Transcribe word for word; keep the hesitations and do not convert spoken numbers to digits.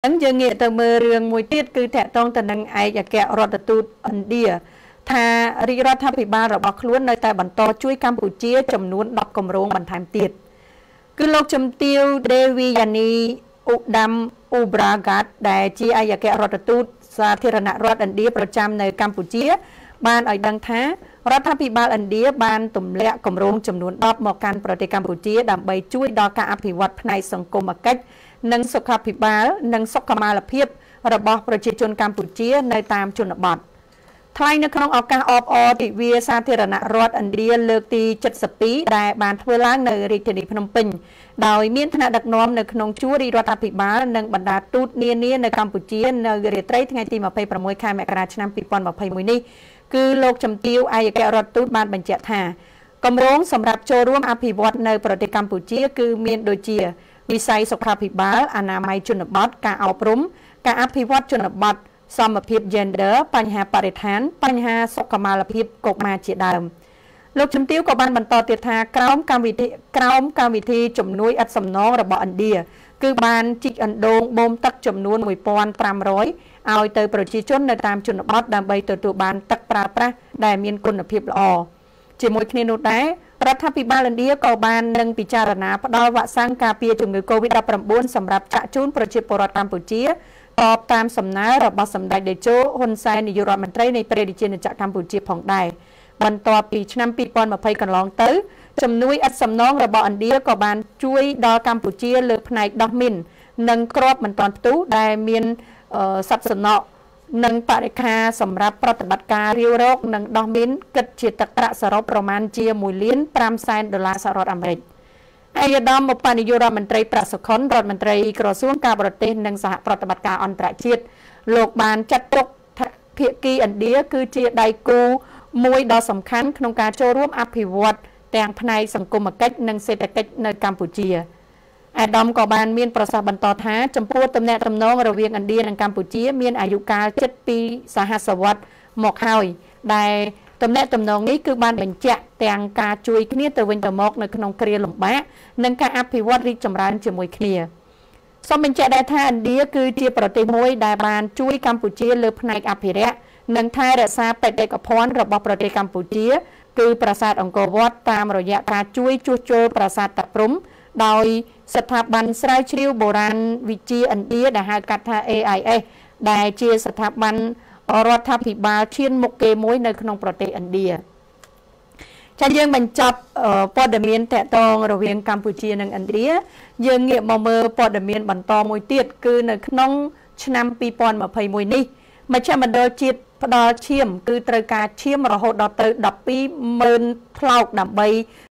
Ấn dương nghĩa từ mơ rương mùi tiết cứ thẻ tông tần nâng ai và kẹo rọt tụt ẩn đìa. Thà rì rọt tháp bị ba rồi bọc luôn nơi tại bản to chui Campuchia chầm nuôn đọc cầm rôn bản thảm tiết. Cứ lộc chầm tiêu Devi Yani Udam Ubragat đại chi ai và kẹo rọt tụt xa thiên rana rọt ẩn đìaประจำ nơi Campuchia. Ban ở đăng thá, rọt tháp bị ba ẩn đìa ban tùm lẹ cầm rôn chầm nuôn đọc một canประเทศ Campuchia đàm bày chui đo cả áp hỷ vật này sẵn cùng một cách. និងសុខភិបាលនិងសុខមាលភាពរបស់ប្រជាជនកម្ពុជានៅតាមជនបទថ្លែងនៅក្នុងឱកាសអបអរទិវាសាធារណរដ្ឋឥណ្ឌាលើកទី เจ็ดสิบสอง ដែលបានធ្វើឡើងនៅរាជធានីភ្នំពេញដោយមានថ្នាក់ដឹកនាំនៅក្នុងជួររដ្ឋាភិបាលនិងបណ្ដាទូតនានានៅកម្ពុជានៅរាត្រីថ្ងៃទី ยี่สิบหก ខែមករាឆ្នាំ ยี่สิบยี่สิบเอ็ด នេះគឺលោកជំទាវឯកអគ្គរដ្ឋទូតបានបញ្ជាក់ថាគម្រោងសម្រាប់ចូលរួមអភិវឌ្ឍនៅប្រទេសកម្ពុជាគឺមានដូចជា វិស័យសុខាភិបាលអនាម័យជនបទការអប់រំការអភិវឌ្ឍជនបទសមភាព gender បញ្ហាបរិស្ថានបញ្ហាសុខុមាលភាពកុមារជាដើមលោកជំទាវក៏បានបន្តទៀតថាក្រោមកម្មវិធីក្រោមកម្មវិធីជំនួយឥតសំណងរបស់ឥណ្ឌាគឺបានជីកអណ្ដូងបូមទឹកចំនួន một nghìn năm trăm ឲ្យទៅប្រជាជននៅតាមជនបទដើម្បីទទួលបានទឹកប្រើប្រាស់ដែលមានគុណភាពល្អជាមួយគ្នានោះដែរ រដ្ឋាភិបាលឥណ្ឌាក៏បាននឹងពិចារណាផ្ដល់វ៉ាក់សាំងការពារជំងឺ កូវីដ ដប់ប្រាំបួន សម្រាប់ចាក់ជូនប្រជាពលរដ្ឋកម្ពុជាតបតាមសំណើរបស់សម្ដេចតេជោហ៊ុនសែននាយករដ្ឋមន្ត្រីនៃព្រះរាជាណាចក្រកម្ពុជាផងដែរបន្ទាប់ពីឆ្នាំ ยี่สิบยี่สิบ កន្លងទៅជំនួយឥតសំណងរបស់ឥណ្ឌាក៏បានជួយដល់កម្ពុជាលើផ្នែកដោះមីននិងគ្រាប់មិនទាន់ផ្ទុះដែលមានសត្វសំណក់ និងបរិខាសម្រាប់ប្រតិបត្តិការរាវរកនិងដោះមីនគិតជាទឹកប្រាក់សរុបប្រមាណជា មួយលានប្រាំសែនដុល្លារសហរដ្ឋអាមេរិកឯកឧត្តមឧបនាយករដ្ឋមន្ត្រីប្រាក់សុខុនរដ្ឋមន្ត្រីក្រសួងការបរទេសនិងសហប្រតិបត្តិការអន្តរជាតិលោកបានចាត់ទុកភាគីឥណ្ឌាគឺជាដៃគូមួយដ៏សំខាន់ក្នុងការចូលរួមអភិវឌ្ឍទាំងផ្នែកសង្គមគិច្ចនិងសេដ្ឋកិច្ចនៅកម្ពុជា អាដាមក៏បានមានប្រសាសន៍បន្តថាចំពោះទំនាក់ទំនងរវាងឥណ្ឌានិងកម្ពុជាមានអាយុកាលជិតពីសហសវត្សរ៍មកហើយដែលទំនាក់ទំនងនេះគឺបានបញ្ជាក់ទាំងការជួយគ្នាទៅវិញទៅមកនៅក្នុងគ្រាលំបាកនិងការអភិវឌ្ឍរីកចម្រើនជាមួយគ្នាសូមបញ្ជាក់ដែរថាឥណ្ឌាគឺជាប្រទេសមួយដែលបានជួយកម្ពុជាលើផ្នែកអភិរក្សនិងថែរក្សាបេតិកភណ្ឌរបស់ប្រទេសកម្ពុជាគឺប្រាសាទអង្គរវត្តតាមរយៈការជួយជួសជុលប្រាសាទតាព្រំ ដោយស្ថាប័នស្រាវជ្រាវបុរាណវិទ្យាឥណ្ឌាដែលហៅកាត់ថា A I S ដែលជាស្ថាប័នរដ្ឋាភិបាលឈានមុខគេមួយនៅក្នុងប្រទេសឥណ្ឌាចា៎យើងបញ្ចប់ព័ត៌មានតកតងរវាងកម្ពុជានិងឥណ្ឌាយើងងាកមកមើលព័ត៌មានបន្តមួយទៀតគឺនៅក្នុងឆ្នាំ ยี่สิบยี่สิบเอ็ด នេះមជ្ឈមណ្ឌលជាតិផ្ដល់ឈាមគឺត្រូវការឈាមរហូតដល់ទៅ ដប់ពីរម៉ឺន ផ្លោកដើម្បី